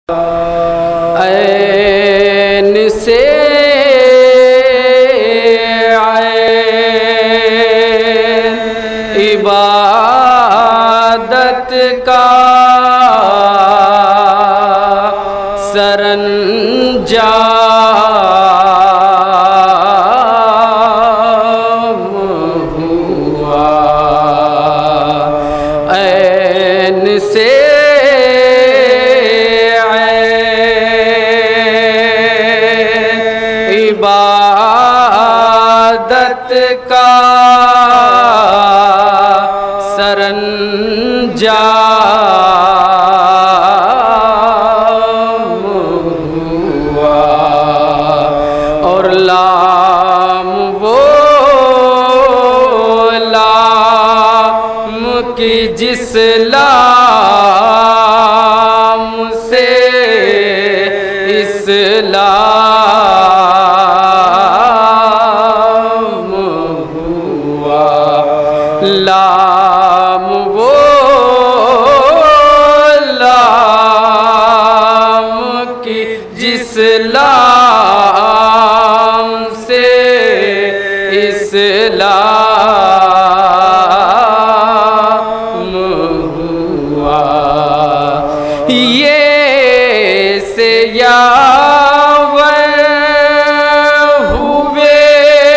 عین سے عین عبادت کا سرانجام ہوا، عین سے عبادت کا سرانجام ہوا، اور لام وہ لام کی جس لام سے اسلام ہوا، لام وہ لام کی جس لام سے اسلام ہوا، یہ سے یاور ہوئے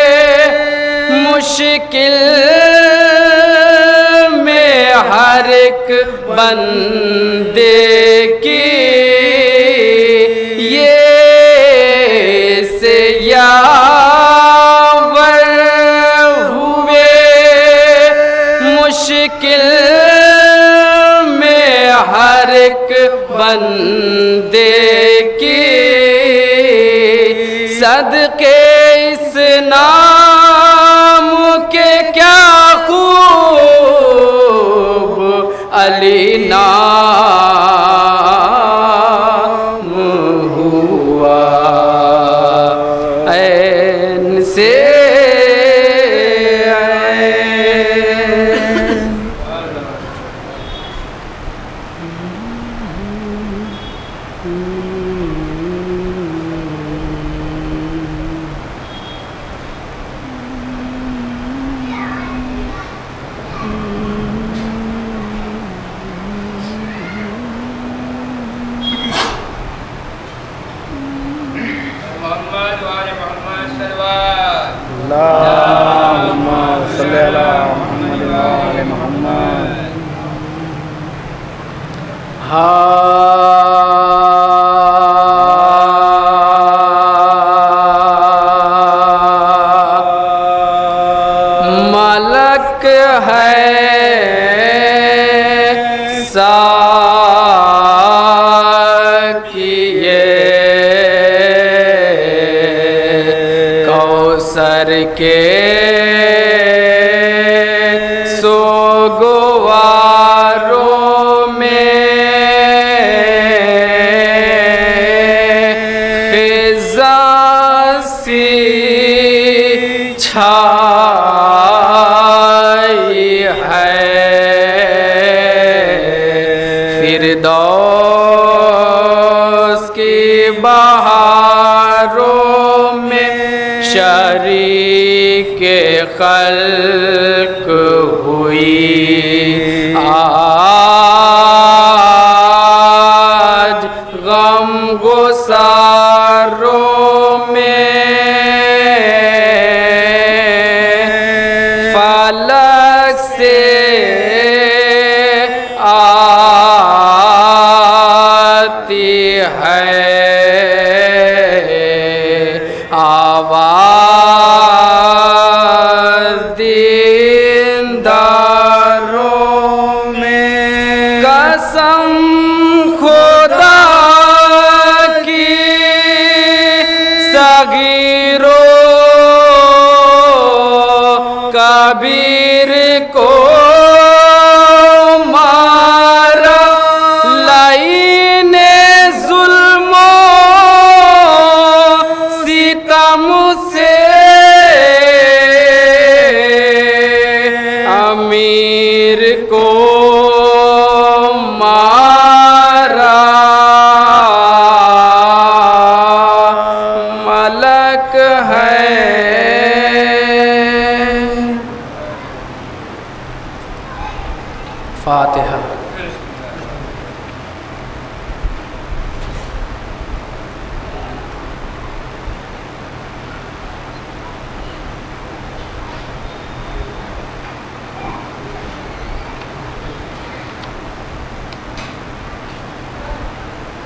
مشکل میں ہر ایک بندے کی، یہ سے یاور ہوئے مشکل میں ہر ایک بندے کی، صدقے اس نام کے کیا خوب علی نام ہوا، عین سے اللہم صلی اللہ محمد وآل محمد۔ ملک ہے ساکیے کوثر کے سوگواروں میں، خزاں سی چھائی ہے، فردوس کی بہاروں میں شریک خلق ہوئی، آج غم گساروں میں فلک سے آتی ہے آواز دینداروں میں، قسم خدا کی صغیر و کبیر کو مارا، لعین ظلم و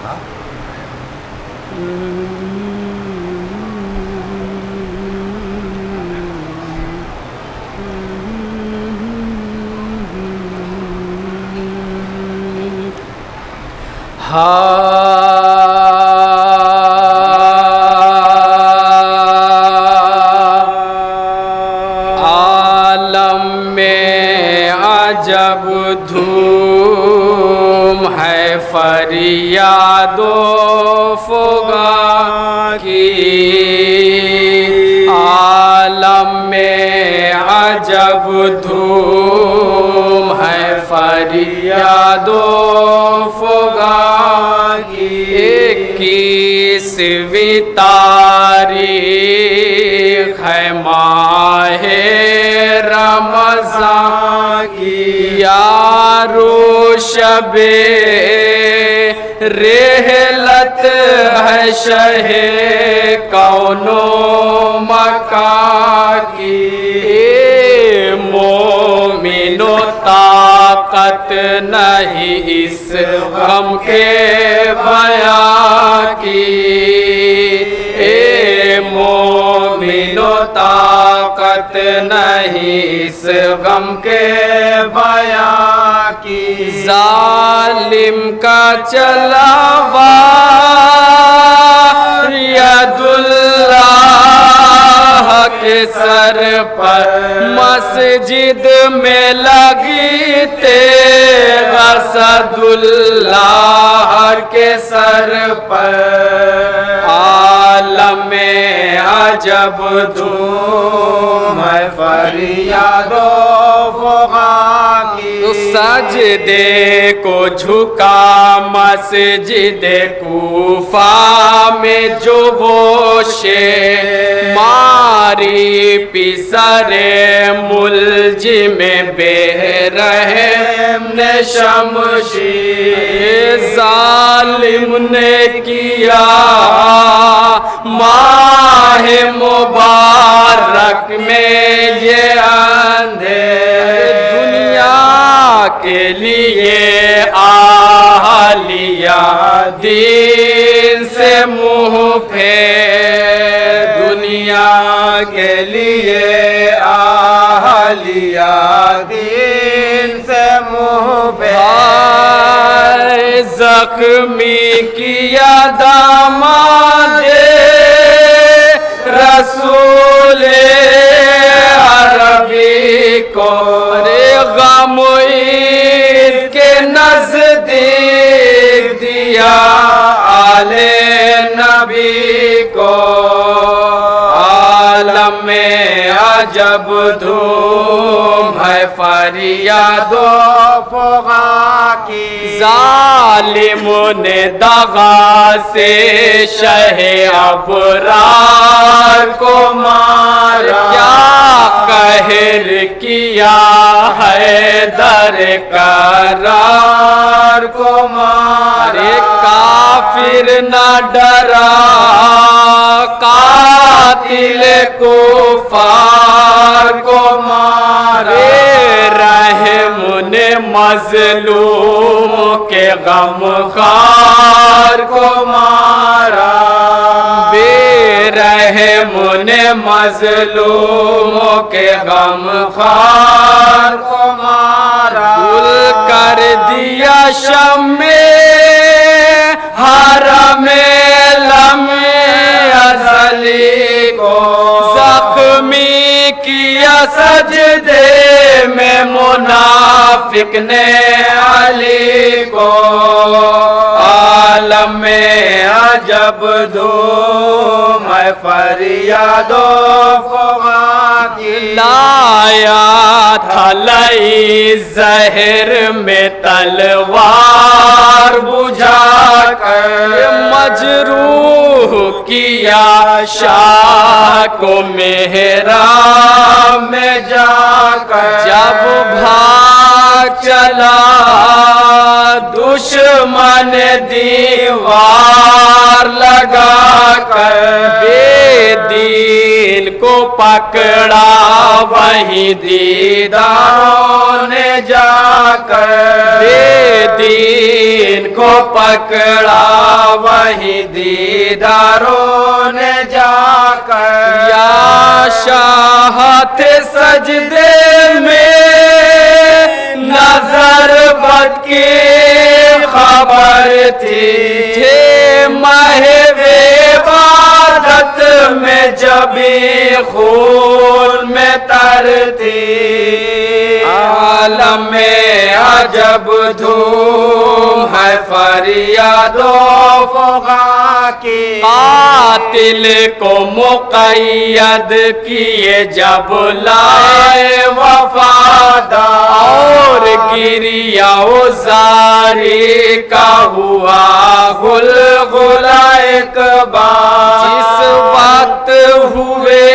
عالم میں عجب دھوم ہے فریاد و فغاں کی، عالم میں عجب دھوم ہے فریاد و فغاں کی، 21ویں تاریخ ہے ماہ رمضان کی، یارو شب رحلت ہے شہ کون و مکان کی، مومن و طاقت نہیں اس غم کے بیان کی، مومن و طاقت نہیں اس غم کے بیان کی، ظالم کا چلا وار ید اللہ کے سر پر، مسجد میں لگی تیغ اسد اللہ کے سر پر، عالم میں عجب دھوم ہے فریاد و فغاں کی، سجدے کو جھکا مسجد کوفہ میں جو وہ ماری پسر ملجم بے رحم نے شمشیر، ظالم نے کیا ماہ مبارک میں یہ اندھیر، دنیا کے لیے اہلیہ دین سے منہ پھیر، دنیا کے لیے اہلیہ دین سے منہ پھیر، زخمی کیا داماد رسول عربی کو، غم عید کے نزدیک دیا آل نبی کو، عالم میں عجب دھوم ہے فریاد و فغاں کی، ظالم نے دغا سے شہ ابرار کو مارا، کیا قہر کیا ہے در کرار کو مارا، کافر نہ ڈرا قاتل کفار کو مارا، رحم نے مظلوم کے غم خار کو مارا، بے رحم نے مظلوم کے غم خار کو مارا، گل کر دیا شمع حرم لمع ازلی کو، زخمی کیا سجدے میں منافق نے علی کو، عالم میں عجب دھوم ہے فریاد و فغاں کی، لایا تھا لئی زہر میں تلوار بجھا کر، مجروح کیا شاہ کو محراب میں جا کر، جب بھاگ چلا دشمن دیوار لگا کر، بے دین کو पकड़ा वहीं दीदारों ने जाकर, दीन को पकड़ा वहीं दीदारों ने जाकर। या शाहत सजदे में नजर बद की खबर थी, महवे इबादत में जबी खून में तर थी। आलम में अजब धूम है फरियादों फुगा की, कातिल को मुक़य्यद किए जब लाए वफादार, और गिरिया जारी का हुआ गुलगुला एक बार। जिस वक्त हुए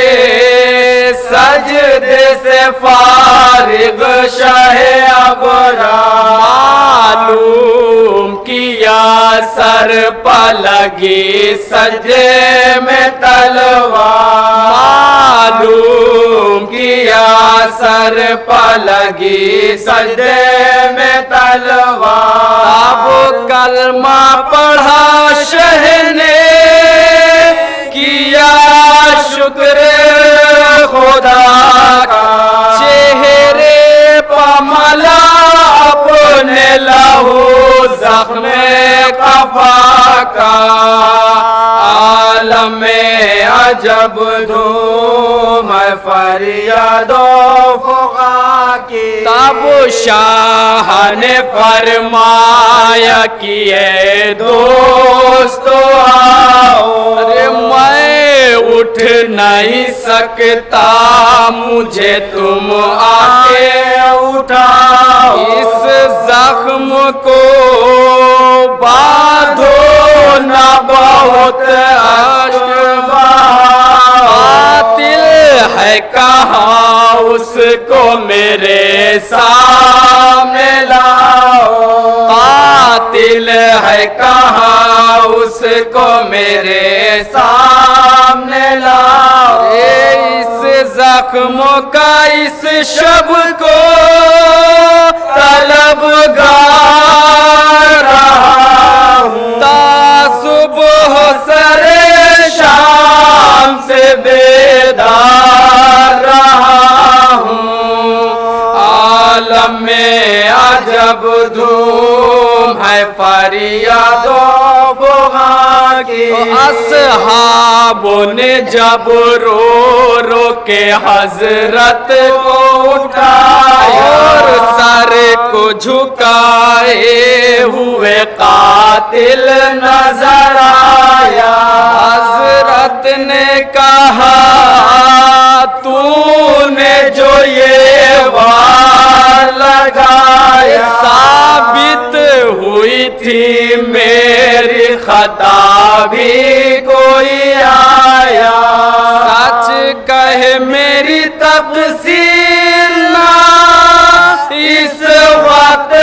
सजदे से फारिग शाहे अबरार, मालूम किया सर पर लगी सजदे में तलवार, मालूम किया सर पर लगी सजदे में तलवार। अब कलमा पढ़ा शह ने किया शुक्र खुदा का, चेहरे पर मला अपने लहू ज़ख्मे कफा का। आलम में अजब धूम है फरियादों फुगा की, तब शाह ने फरमाया कि ये दोस्तों आओ, अरे मैं उठ नहीं सकता, मुझे तुम आके उठाओ। इस जख्म को बांधो ना बहुत कातिल है कहाँ उसको मेरे सामने लाओ, कातिल है कहाँ उसको मेरे सामने लाओ। इस जख्म का इस शब को तलबगार रहा हूँ, तासुबह सरे शाम से बेदार रहा हूँ। आलम में अजब धूम है फरियादों फुगा की। असहाबों ने जब रो रो के हजरत को उठाया, और सर को झुकाए हुए कातिल नजर आया। हजरत ने कहा तूने जो ये वार लगाया, साबित हुई थी मेरी खता भी कोई आया। सच कहे मेरी तक़सीर ना इस वक्त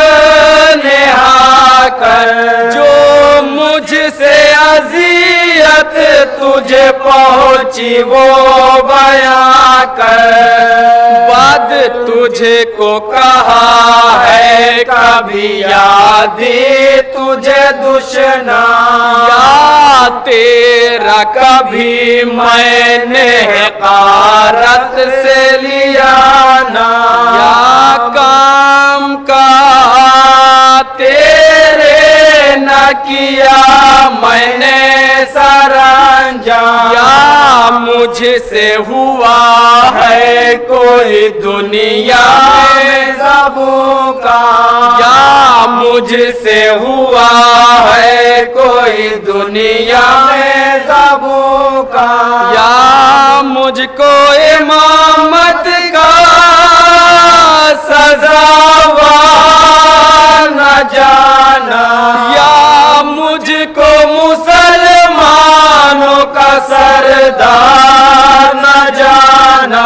नेहा कर, जो मुझसे अज़ियत तुझे पहुंची वो बयां कर। बद तुझे को कहा है कभी यादी तुझे दुश्मना, या तेरा कभी मैंने कारत से लिया ना, या काम का तेरे न किया मैंने सरंजाम, या मुझसे हुआ है कोई दुनिया में ज़बू का, या मुझसे हुआ है कोई दुनिया में ज़बू का, या मुझको इमामत का सज़ावार न जाना, या मुझको मुसलमानों का सरदार न जाना।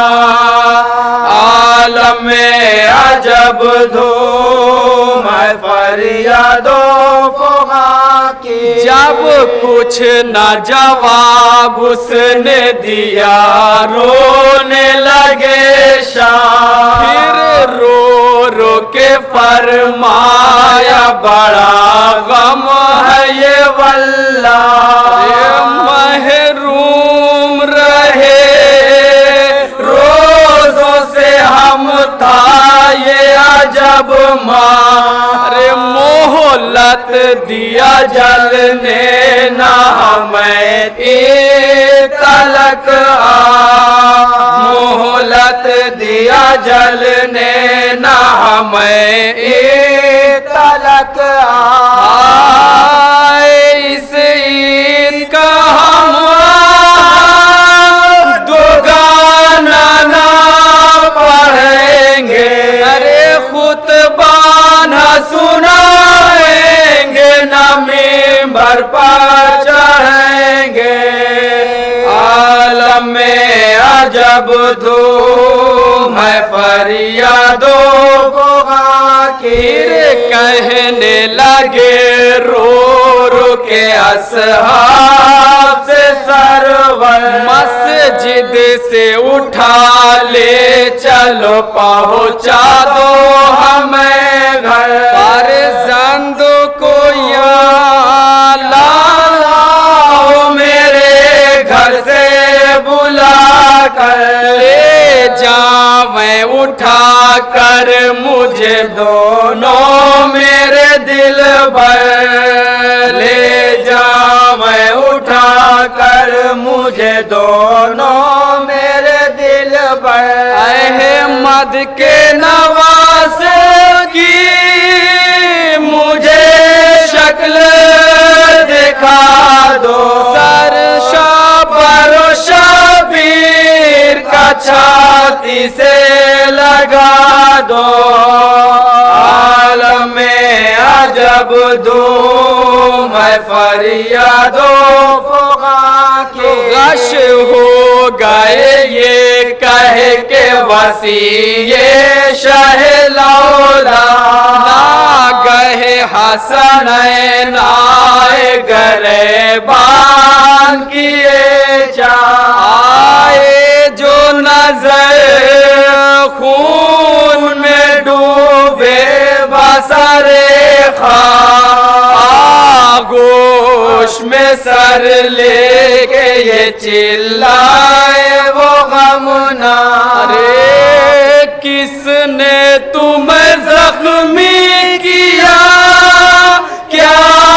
आलम में अजब धूम है फरियादों फुगा की। जब जब कुछ न जवाब उसने दिया रोने लगे शाह। फिर रो रो के फरमाया बड़ा गम है ये वल्लाह, महरूम रहे रोजों से हम था ये अजब मारे। मोहलत दिया जलने ना हमें तलक मोहलत दिया जलने ना हमें तलक इस ईद का हम दो गाना ना पढ़ेंगे, अरे खुतबा न सुनाएंगे न मिंबर पर चढ़ेंगे। आलम में अजब धूम है फरियादों को आखिर कहने लगे रो रो के असहाब से सरवर। मस्जिद से उठा ले चलो पहुँचा दो हमें घर, फर्जंद को यहाँ लाओ मेरे घर से बुला कर ले जावें उठा कर मुझे दोनों मेरे दिल भर। ले जावें उठा कर मुझे दोनों मेरे दिल भर। अहमद के नवाज की मुझे शक्ल दिखा दो, सर शाबर शबीर का छाती से लगा दो। आलम में अजब धूम है फरियादों फुगा के। गश हो गए ये कह के वसी ये शहलौला, ना गए हसनैन आए गरे बान किए आए जो नजर खून में डूबे बसरे खा आगोश में सर लेके ये चिल्लाए वो गमना। अरे किसने तुम्हें जख्मी किया क्या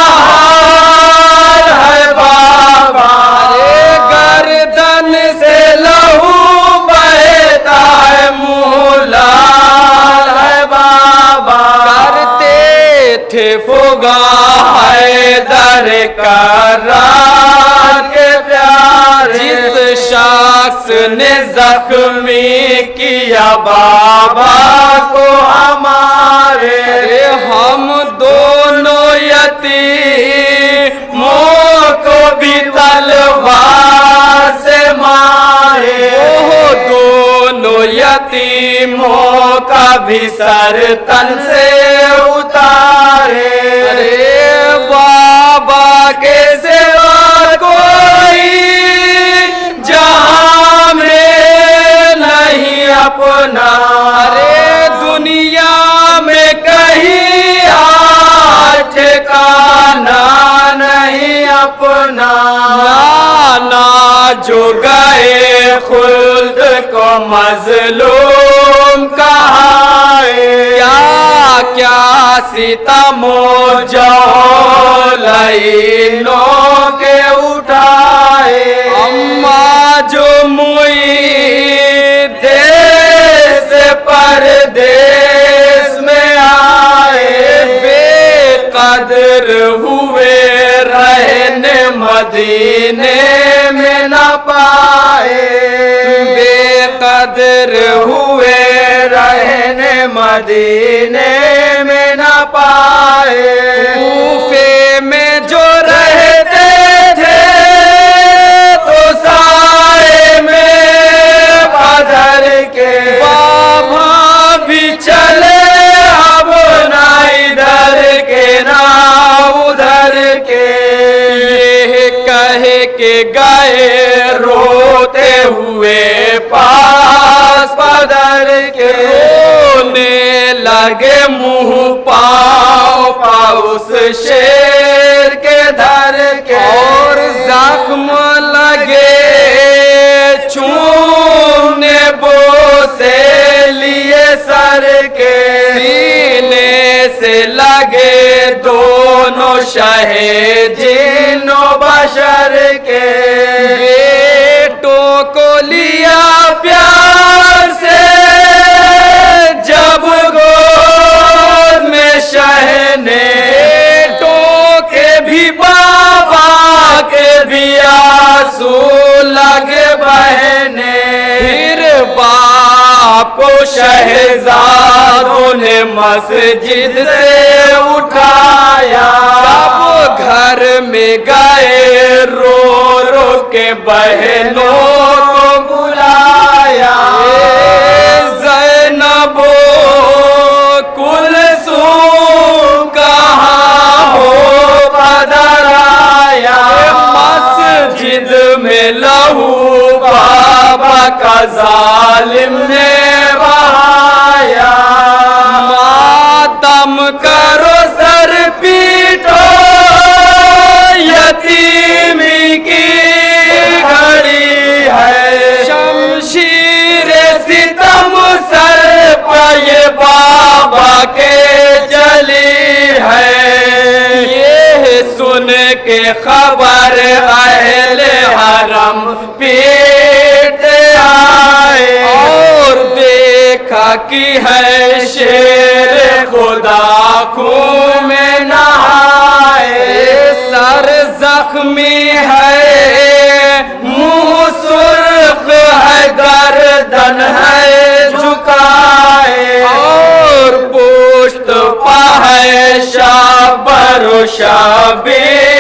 हाल है बाबा, अरे गर्दन से लहू बहता है मुँह लाल है बाबा। करते थे फुगा हैदर करार के प्यार, जिस शख्स ने जख्मी किया बाबा को हमारे। हम दोनों यतीमों को भी तलवार से मारे, वो दोनों यतीमों का भी सर तन से उतारे। अरे बाबा के सिवा कोई जहां में नहीं अपना, अरे दुनिया में कहीं आज ठिकाना नहीं अपना। नाना जो गए खुल्द को मजलूम कहाए, क्या क्या सितमो जो लाइनों के उठाए। अम्मा जो मुई देश परदेश में आए, बेकदर हुए रहने मदीने में न पाए, बेकदर हुए रहने मदीने में न पाए। कूफे में जो रहते थे तो साए में बदर के, बाबा भी चले अब ना इधर के ना उधर के। लेके गए रोते हुए पास पदर के, रोने लगे मुंह पाँव पाँव उस शेर के धर के, और जख्म लगे चूमने बोसे लिए सर के, सीने से लगे दोनों शहे जिन्नो बशर के, बेटों को लिया प्यार से जब गोद में शहने, बेटों के भी बाबा के भी आंसू लगे बहने, फिर बाप को शहजादों ने मस्जिद से उठाया, जब घर में गए रो रो के बहनों को बुलाया, ज़ैनबो कुलसूम कहाँ हो पदर आया, मस्जिद में लहू बाबा का जालिम ने बहाया, मातम करो सर पीटो यतीमी की घड़ी है, शमशीर सितम सर पर ये बाबा के चली है, ये सुन के खबर अहले हरम पीटे आए, और देखा कि है शेर खुदा खून में नहाए, सर जख्मी है मुंह सुर्ख है गर्दन है झुकाए, और पुश्त है शाबर शाबीर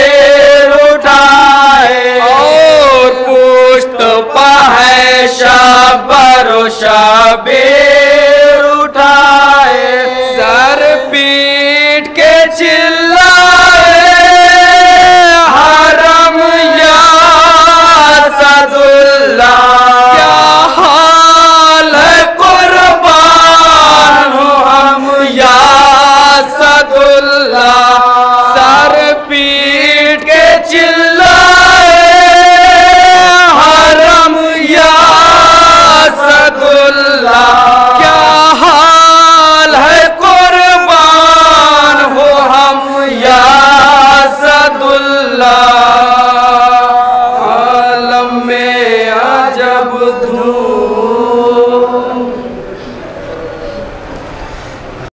उठाए, और पुश्त है शाबर शाबीर उठाए, सर पीट के चिल्लाए हरम या सदुल्ला, क्या हाल है कुर्बान हूँ हम या सदुल्ला, सर पीट के चिल्लाए हरम या सदुल्ला, क्या हाल है कुर्बान हो हम या सदुल्ला, आलम में अजब धूम